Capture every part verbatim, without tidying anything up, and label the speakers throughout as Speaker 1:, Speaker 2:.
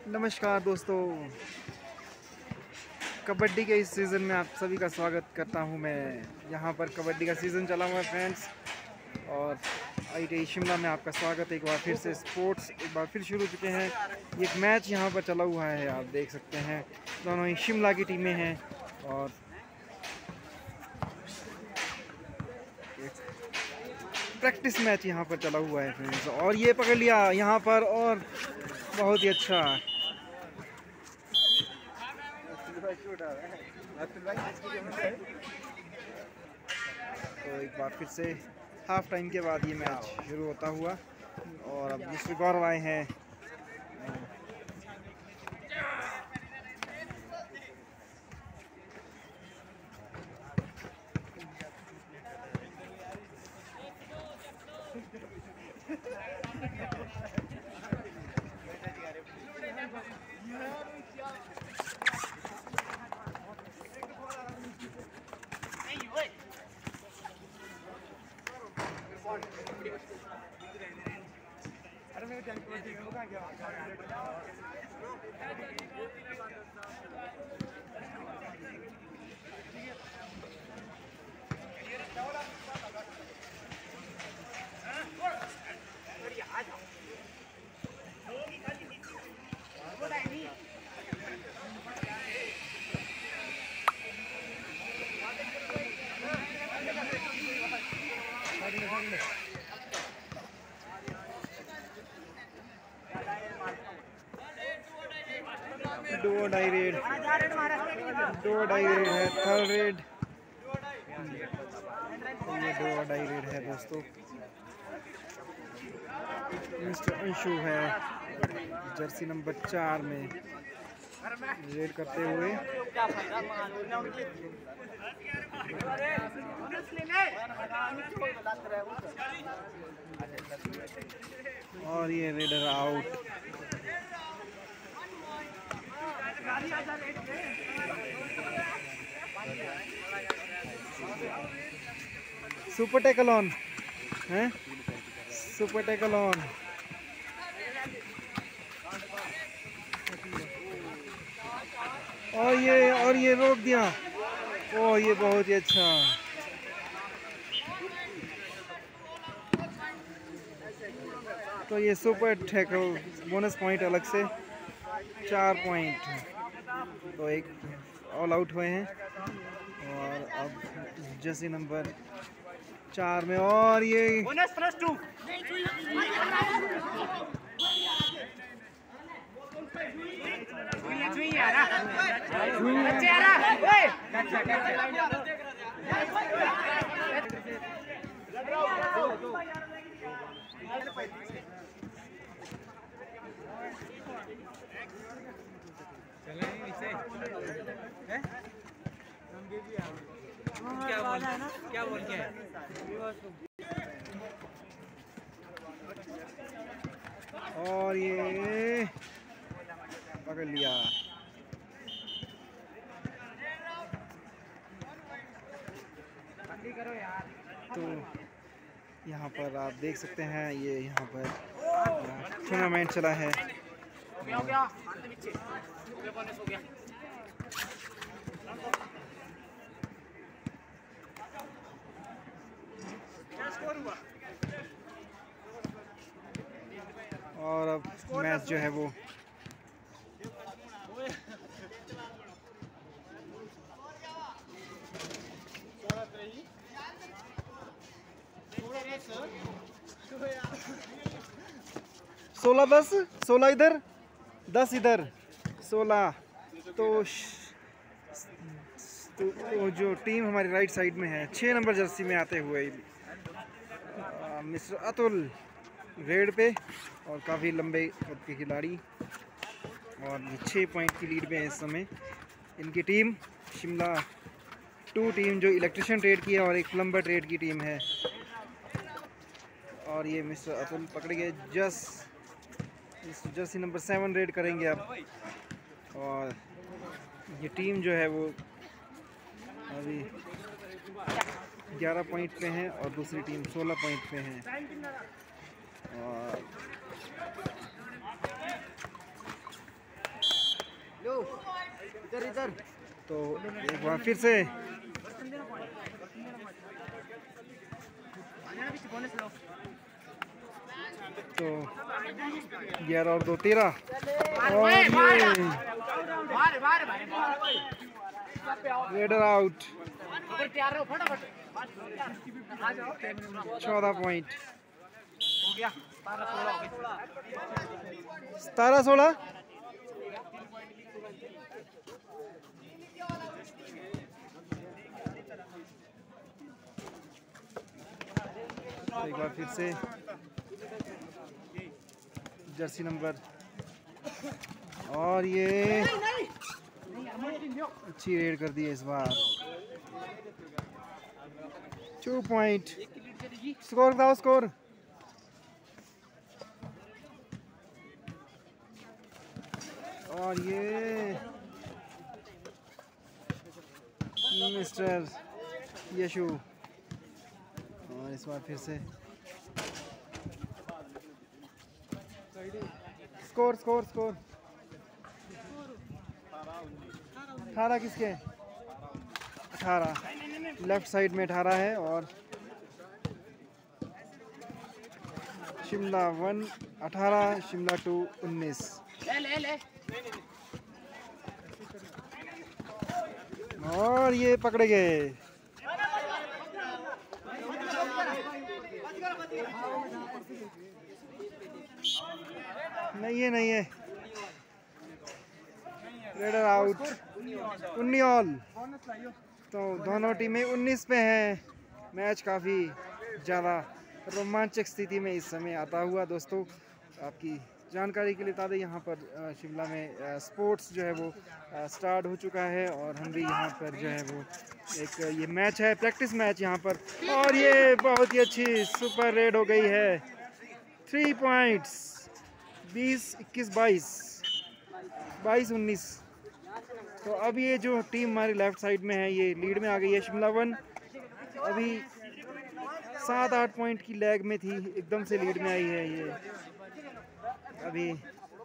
Speaker 1: नमस्कार दोस्तों, कबड्डी के इस सीज़न में आप सभी का स्वागत करता हूं मैं। यहां पर कबड्डी का सीज़न चला हुआ है फ्रेंड्स, और आई टी आई शिमला में आपका स्वागत है। एक बार फिर से स्पोर्ट्स एक बार फिर शुरू हो चुके हैं। एक मैच यहां पर चला हुआ है, आप देख सकते हैं। दोनों ही शिमला की टीमें हैं और प्रैक्टिस मैच यहां पर चला हुआ है फ्रेंड्स। और ये पकड़ लिया यहां पर, और बहुत ही अच्छा। तो एक बार फिर से हाफ टाइम के बाद ये मैच शुरू होता हुआ, और अब मिस्टर गौरव आए हैं। Do die raid do die raid है, थर्ड रेड। ये दो डाई रेड है दोस्तों। मिस्टर अंशु है जर्सी नंबर चार में रेड करते हुए। और ये raider out. Super tackle on है, सुपर टैकल ऑन। और ये और ये रोक दिया। ओ ये बहुत ही अच्छा। तो ये सुपर टैकल बोनस पॉइंट अलग से चार पॉइंट। तो एक ऑल आउट हुए हैं, और अब जर्सी नंबर चार में, और ये
Speaker 2: बोनस प्लस टू। क्या बोल क्या बोल के
Speaker 1: और ये पकड़ लिया। तो यहाँ पर आप देख सकते हैं, ये यहाँ पर टूर्नामेंट चला है। और अब मैच जो है वो सोलह दस, सोलह इधर, दस इधर, सोलह। तो तो जो टीम हमारी राइट साइड में है, छः नंबर जर्सी में आते हुए मिस्टर अतुल रेड पे, और काफ़ी लंबे कद के खिलाड़ी, और छः पॉइंट की लीड में है इस समय इनकी टीम। शिमला टू टीम जो इलेक्ट्रिशियन ट्रेड की है, और एक प्लम्बर ट्रेड की टीम है। और ये मिस्टर अतुल पकड़ गए। जस जर्सी नंबर सेवन रेड करेंगे अब, और ये टीम जो है वो अभी ग्यारह पॉइंट पे हैं, और दूसरी टीम सोलह पॉइंट पे हैं। और तो एक बार फिर से तो ग्यारह और दो तेरह और ये रेडर आउट। चौदह पॉइंट सतारह सोलह। एक बार फिर से जर्सी नंबर और ये अच्छी रेड कर दी है इस बार। टू पॉइंट स्कोर बताओ स्कोर। और ये मिस्टर यशु और इस बार फिर से स्कोर स्कोर स्कोर अठारह किसके? अठारह लेफ्ट साइड में अठारह है और शिमला वन अठारह शिमला टू उन्नीस। और ये पकड़े गए। नहीं है नहीं है रेडर आउट। उन्नीस ऑल। तो दोनों टीमें उन्नीस पे हैं। मैच काफ़ी ज़्यादा रोमांचक स्थिति में इस समय आता हुआ। दोस्तों आपकी जानकारी के लिए बता दें यहाँ पर शिमला में स्पोर्ट्स जो है वो स्टार्ट हो चुका है और हम भी यहाँ पर जो है वो एक ये मैच है प्रैक्टिस मैच यहाँ पर। और ये बहुत ही अच्छी सुपर रेड हो गई है। थ्री पॉइंट्स बीस इक्कीस बाईस बाईस उन्नीस। तो अब ये जो टीम हमारी लेफ्ट साइड में है ये लीड में आ गई है। शिमला वन अभी सात आठ पॉइंट की लैग में थी, एकदम से लीड में आई है ये अभी।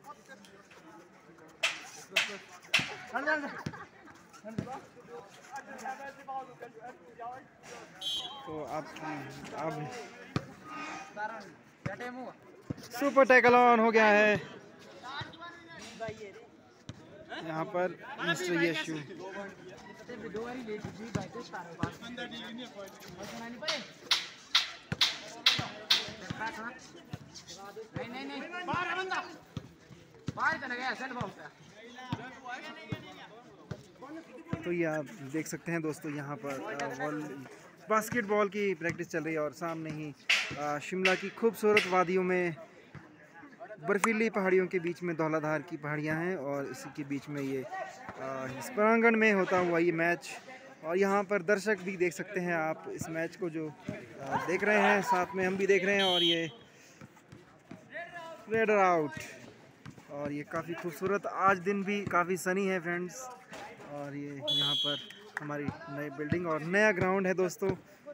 Speaker 1: तो अब अब सुपर टैकल ऑन हो गया है यहाँ पर मिस्टर यशु। तो ये आप देख सकते हैं दोस्तों यहाँ पर बॉल बास्केटबॉल की प्रैक्टिस चल रही है और सामने ही आ, शिमला की खूबसूरत वादियों में बर्फीली पहाड़ियों के बीच में धौलाधार की पहाड़ियाँ हैं और इसी के बीच में ये आ, इस प्रांगण में होता हुआ ये मैच। और यहाँ पर दर्शक भी देख सकते हैं आप इस मैच को जो आ, देख रहे हैं, साथ में हम भी देख रहे हैं। और ये रेडर आउट और ये काफ़ी खूबसूरत आज दिन भी काफ़ी सनी है फ्रेंड्स। और ये यहाँ पर हमारी नई बिल्डिंग और नया ग्राउंड है दोस्तों।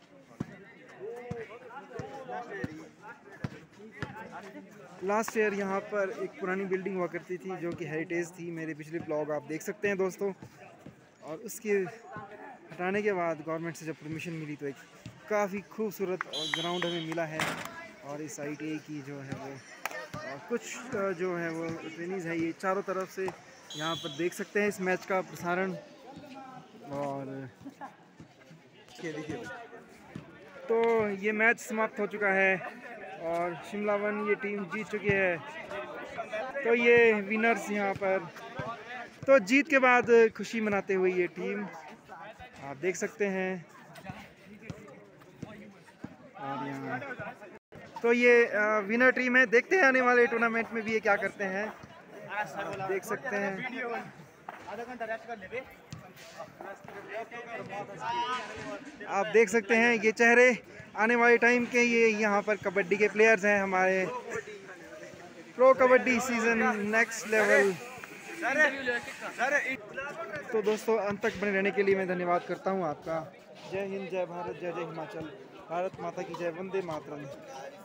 Speaker 1: लास्ट ईयर यहाँ पर एक पुरानी बिल्डिंग हुआ करती थी जो कि हेरिटेज थी। मेरे पिछले ब्लॉग आप देख सकते हैं दोस्तों। और उसके हटाने के बाद गवर्नमेंट से जब परमिशन मिली तो एक काफ़ी खूबसूरत ग्राउंड हमें मिला है। और इस आई टी आई की जो है वो कुछ जो है वो ट्रेनिंग है ये चारों तरफ से यहाँ पर देख सकते हैं इस मैच का प्रसारण। और ये देखिए तो ये मैच समाप्त हो चुका है और शिमला वन ये टीम जीत चुकी है। तो ये विनर्स यहाँ पर तो जीत के बाद खुशी मनाते हुए ये टीम आप देख सकते हैं। और यहाँ तो ये विनर टीम है। देखते हैं आने वाले टूर्नामेंट में भी ये क्या करते हैं। आप देख सकते हैं आप देख सकते हैं ये चेहरे आने वाले टाइम के। ये यहाँ पर कबड्डी के प्लेयर्स हैं हमारे pro kabaddi season next level. तो दोस्तों अंत तक बने रहने के लिए मैं धन्यवाद करता हूँ आपका। जय हिंद, जय भारत, जय जय हिमाचल, भारत माता की जय, वंदे मातरम।